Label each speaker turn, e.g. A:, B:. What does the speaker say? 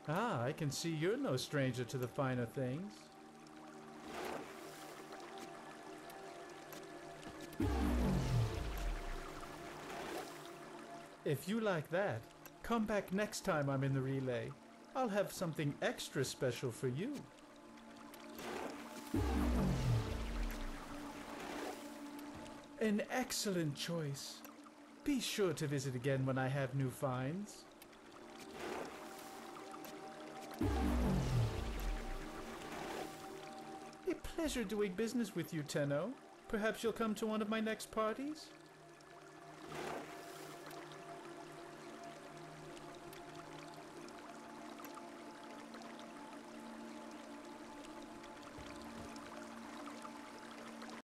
A: Ah, I can see you're no stranger to the finer things. If you like that, come back next time I'm in the relay. I'll have something extra special for you. An excellent choice. Be sure to visit again when I have new finds. A pleasure doing business with you, Tenno. Perhaps you'll come to one of my next parties?